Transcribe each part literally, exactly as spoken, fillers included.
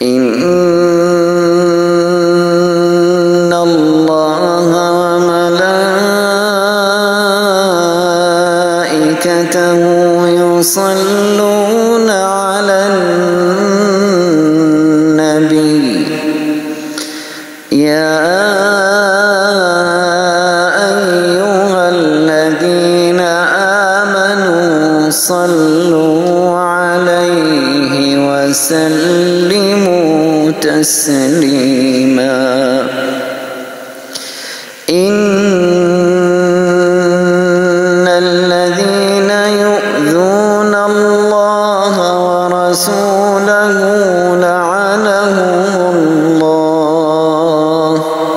إن الله وملائكته يصلون على النبي يا أيها الذين آمنوا صلوا عليه وسلموا تسليما إن الذين يؤذون الله ورسوله لعنهم الله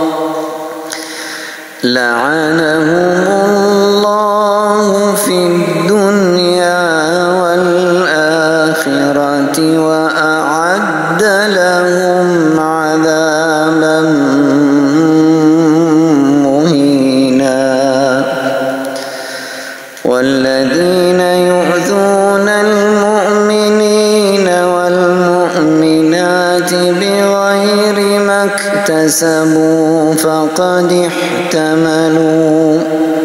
لعنهم الله في الدنيا والآخرة وأعد لهم عذابا مهينا والذين يؤذون المؤمنين والمؤمنات بغير ما اكتسبوا فقد احتملوا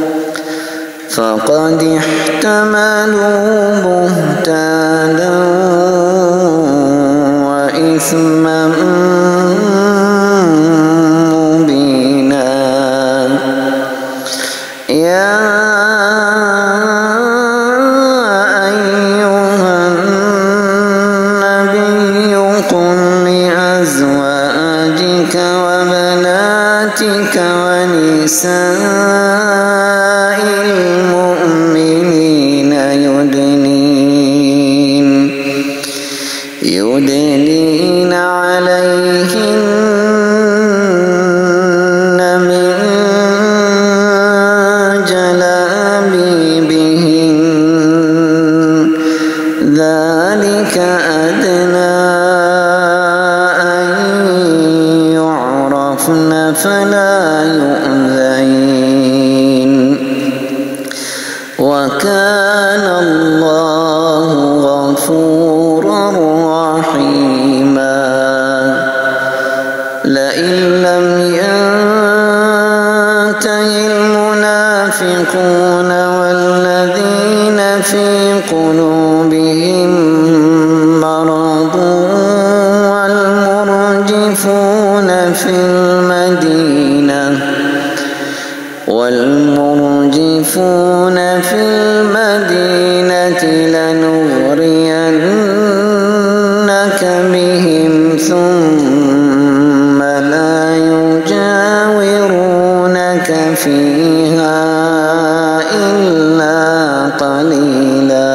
فقد احتملوا بهتانا وإثما مبينا يا أيها النبي قل لأزواجك وبناتك ونساء المؤمنين يدنين يدنين عليهن من جلابيبهن ذلك أدنى أن يعرفن فلا يؤذين وكان الله غفورا رحيما لئن لم ينته المنافقون والذين في قلوبهم مرض والمرجفون في المدينة والمرجفون في المدينة لنغرينك بهم ثم لا يجاورونك فيها إلا قليلا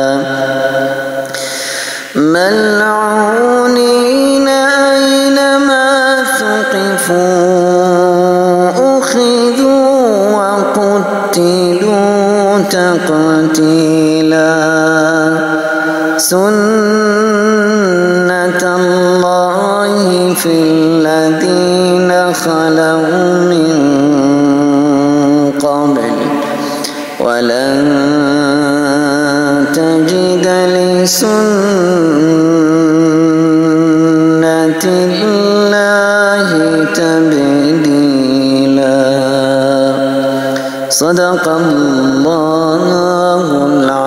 ملعونين أينما ثقفوا أخذوا وقتلوا تقتيلا سنة الله في الذين خلوا من قبل ولن تجد لسنة الله تبديلا صدق الله العظيم.